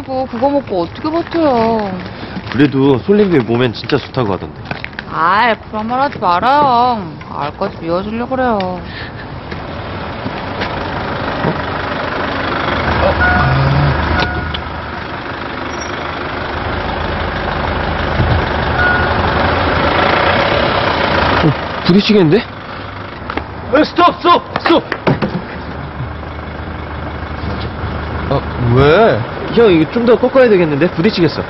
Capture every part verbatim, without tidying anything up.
다니고 그거 먹고 어떻게 버텨요. 그래도 솔랭이 몸엔 진짜 좋다고 하던데. 아이, 그런 말 하지 말아요. 알까지 미워지려고 그래요. 어, 부딪히겠는데? 어, 스톱! 스톱! 스톱! 아, 왜? 형, 이거 좀 더 꺾어야 되겠는데? 부딪히겠어.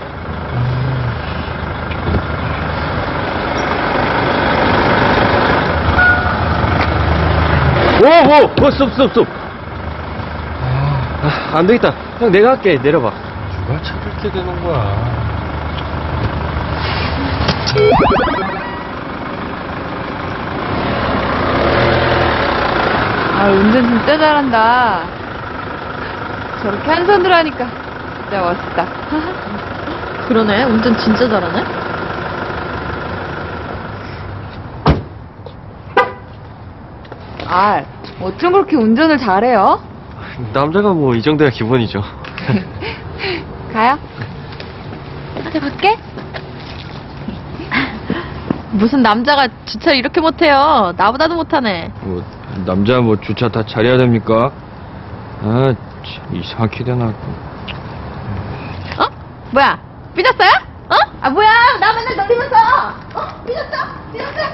오, 오! 오, 스톱, 스톱, 스톱! 아, 안 되겠다. 형, 내가 할게. 내려봐. 누가 찾을 게 되는 거야. 아, 운전 진짜 잘한다. 저렇게 한 손으로 하니까 진짜 멋있다. 그러네. 운전 진짜 잘하네. 아, 어쩜 그렇게 운전을 잘해요? 남자가 뭐 이 정도야 기본이죠. 가요? 나 갈게. 무슨 남자가 주차를 이렇게 못해요. 나보다도 못하네. 뭐, 남자 뭐 주차 다 잘해야 됩니까? 아, 참, 이상하게 되나고. 어? 뭐야? 삐졌어요? 어? 아, 뭐야? 나 맨날 놀리면서! 어? 삐졌어? 삐졌어?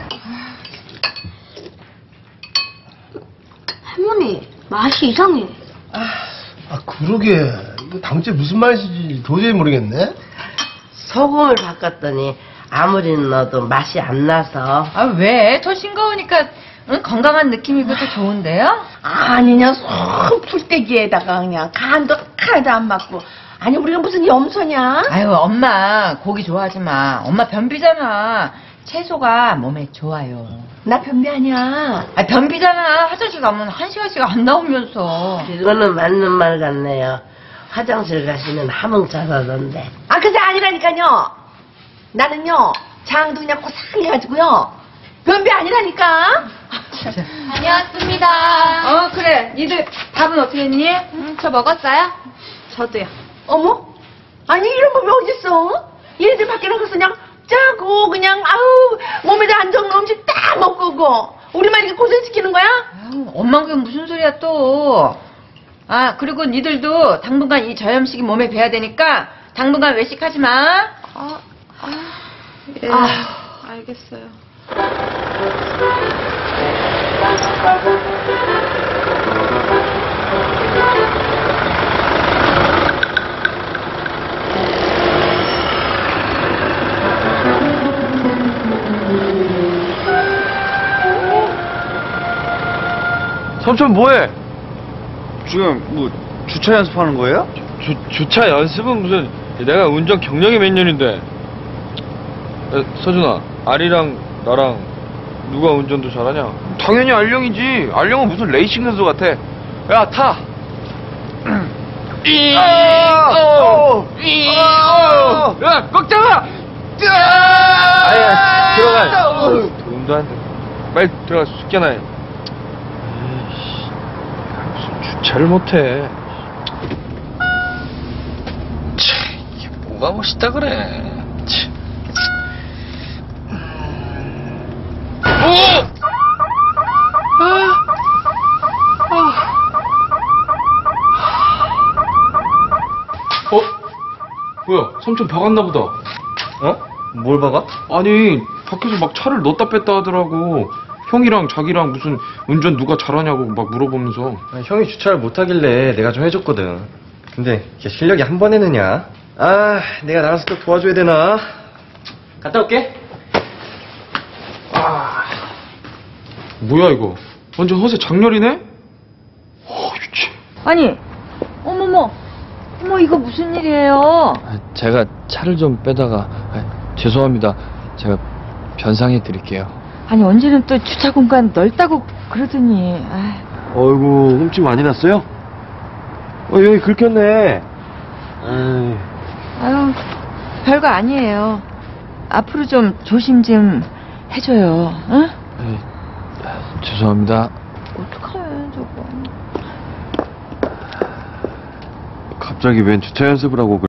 할머니, 맛이 이상해. 아, 아 그러게. 이거 당최 무슨 말인지 도저히 모르겠네. 소금을 바꿨더니 아무리 넣어도 맛이 안 나서. 아, 왜? 더 싱거우니까 응? 건강한 느낌이고 더 좋은데요? 아니냐, 쏙 풀떼기에다가 그냥 간도 하나도 안 맞고. 아니, 우리가 무슨 염소냐? 아유, 엄마 고기 좋아하지 마. 엄마 변비잖아. 채소가 몸에 좋아요. 나 변비 아니야. 아, 변비잖아. 화장실 가면 한 시간씩 안 나오면서. 이거는 맞는 말 같네요. 화장실 가시면 하몽 짜다던데. 아, 그게 아니라니까요. 나는요, 장도 그냥 고상해가지고요. 변비 아니라니까. 다녀왔습니다. 어, 그래. 니들 밥은 어떻게 했니? 음, 저 먹었어요? 저도요. 어머? 아니, 이런 몸이 어딨어? 얘네들 밖에 나가서 그냥 짜고, 그냥, 아우, 몸에도 안 좋은 음식 딱 먹고 오고. 우리만 이렇게 고생시키는 거야? 아유, 엄마 그게 무슨 소리야 또. 아, 그리고 니들도 당분간 이 저염식이 몸에 배야 되니까 당분간 외식하지 마. 아, 아, 예, 아. 알겠어요. 삼촌 뭐해? 지금 뭐 주차 연습하는 거예요? 주, 주차 연습은 무슨, 내가 운전 경력이 몇 년인데. 야, 서준아, 아리랑 나랑 누가 운전도 잘하냐? 당연히 알령이지. 알령은 무슨 레이싱 선수 같아. 야, 타! 이, 어, 이, 어, 야, 꽉 잡아! 아야, 들어가. 도움도 안 돼. 빨리 들어가, 숙제나 해. 에이씨, 무슨 주차를 못해. 참, 이게 뭐가 멋있다 그래. 참. 오! 어? 뭐야, 삼촌 박았나 보다. 어? 뭘 박아? 아니, 밖에서 막 차를 넣었다 뺐다 하더라고. 형이랑 자기랑 무슨 운전 누가 잘하냐고 막 물어보면서. 아, 형이 주차를 못하길래 내가 좀 해줬거든. 근데 이게 실력이 한 번에 느냐? 아, 내가 나가서 또 도와줘야 되나? 갔다 올게. 아, 뭐야 이거? 완전 허세 장렬이네? 어, 유치. 아니, 어머머. 어머, 이거 무슨 일이에요? 제가 차를 좀 빼다가, 아, 죄송합니다. 제가 변상해 드릴게요. 아니, 언제는 또 주차 공간 넓다고 그러더니. 아이. 어이구, 흠집 많이 났어요? 어, 여기 긁혔네. 아이. 아유, 별거 아니에요. 앞으로 좀 조심 좀 해줘요, 응? 에이, 죄송합니다. 어떡해, 저거. 갑자기 웬 주차 연습을 하고